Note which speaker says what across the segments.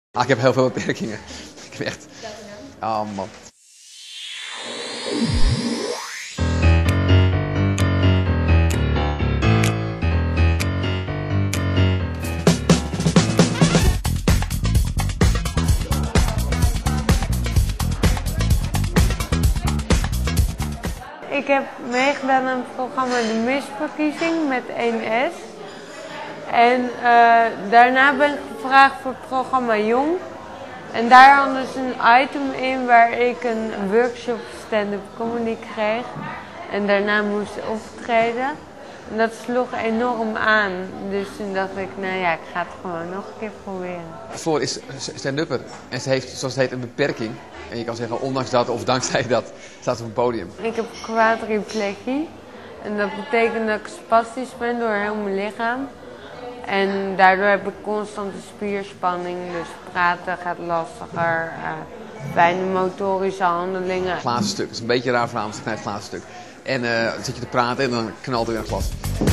Speaker 1: Ik heb heel veel beperkingen. Ik heb echt... Oh man.
Speaker 2: Ik heb meegedaan aan het programma De Misverkiezing met 1S. En daarna ben ik gevraagd voor het programma Jong. En daar hadden ze een item in waar ik een workshop stand-up comedy kreeg. En daarna moest optreden. En dat sloeg enorm aan. Dus toen dacht ik, nou ja, ik ga het gewoon nog een keer proberen.
Speaker 1: Floor is stand-upper en ze heeft, zoals het heet, een beperking. En je kan zeggen, ondanks dat of dankzij dat, staat ze op een podium.
Speaker 2: Ik heb quadriplegie. En dat betekent dat ik spastisch ben door heel mijn lichaam. En daardoor heb ik constante spierspanning, dus praten gaat lastiger, fijne motorische handelingen.
Speaker 1: Glazen stuk, dat is een beetje raar Vlaams, een knijpt glazen stuk. En dan zit je te praten en dan knalt er weer een glas.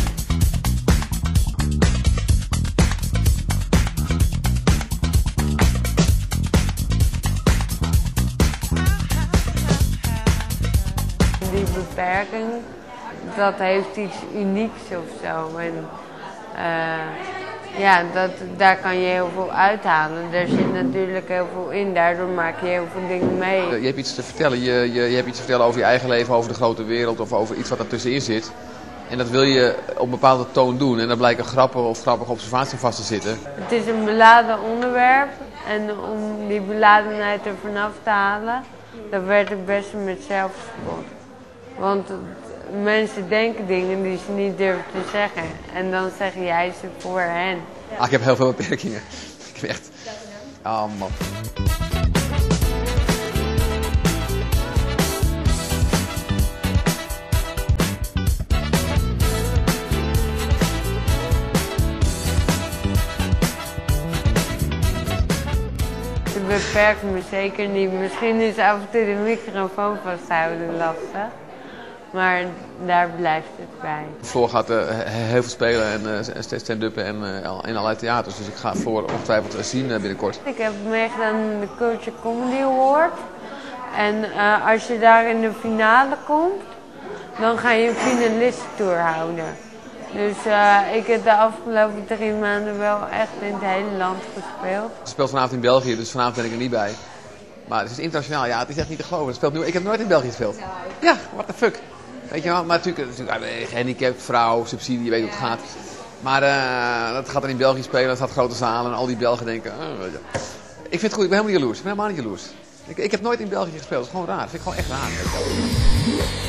Speaker 2: Die beperking, dat heeft iets unieks of zo. En, ja, daar kan je heel veel uithalen. Er zit natuurlijk heel veel in, daardoor maak je heel veel dingen mee.
Speaker 1: Je hebt iets te vertellen, je hebt iets te vertellen over je eigen leven, over de grote wereld of over iets wat ertussenin zit. En dat wil je op een bepaalde toon doen en daar blijken grappen of grappige observaties vast te zitten.
Speaker 2: Het is een beladen onderwerp en om die beladenheid er vanaf te halen, dat werd het beste met zelfspot. Want mensen denken dingen die ze niet durven te zeggen. En dan zeg jij ze voor hen.
Speaker 1: Ik heb heel veel beperkingen. Ik heb echt... Oh man.
Speaker 2: Het beperkt me zeker niet. Misschien is af en toe de microfoon vasthouden lastig. Maar daar blijft het bij.
Speaker 1: Floor gaat heel veel spelen en stand-uppen en in allerlei theaters. Dus ik ga Floor ongetwijfeld zien binnenkort.
Speaker 2: Ik heb meegedaan aan de Culture Comedy Award. En als je daar in de finale komt, dan ga je een finalistentour houden. Dus ik heb de afgelopen 3 maanden wel echt in het hele land gespeeld.
Speaker 1: Ze speelt vanavond in België, dus vanavond ben ik er niet bij. Maar het is internationaal, ja, het is echt niet te geloven. Ik heb nooit in België gespeeld. Ja, what the fuck. Weet je wel, maar natuurlijk gehandicapt, vrouw, subsidie, je weet hoe het gaat. Maar dat gaat er in België spelen, dat gaat grote zalen en al die Belgen denken... weet je. Ik vind het goed, ik ben helemaal niet jaloers. Ik ben helemaal niet jaloers. Ik heb nooit in België gespeeld, dat is gewoon raar. Dat vind ik gewoon echt raar.